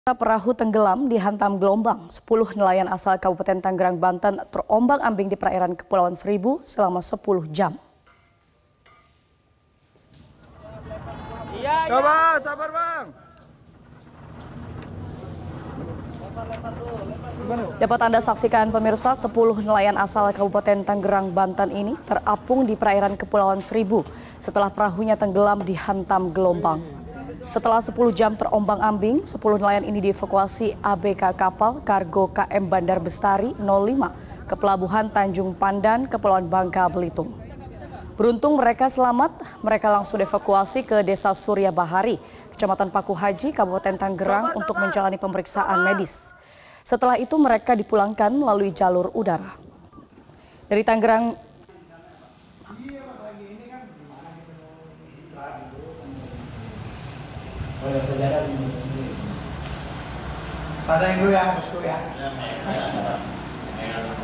Perahu tenggelam dihantam gelombang. 10 nelayan asal Kabupaten Tangerang, Banten terombang-ambing di perairan Kepulauan Seribu selama 10 jam. Coba, sabar bang. Dapat Anda saksikan pemirsa, 10 nelayan asal Kabupaten Tangerang, Banten ini terapung di perairan Kepulauan Seribu setelah perahunya tenggelam dihantam gelombang. Setelah 10 jam terombang-ambing, 10 nelayan ini dievakuasi ABK kapal kargo KM Bandar Bestari 05 ke Pelabuhan Tanjung Pandan, Kepulauan Bangka, Belitung. Beruntung mereka selamat, mereka langsung dievakuasi ke Desa Surya Bahari, Kecamatan Paku Haji, Kabupaten Tangerang untuk menjalani pemeriksaan medis. Setelah itu mereka dipulangkan melalui jalur udara. Dari Tangerang, Sejarah di sana yang dulu ya, bosku ya.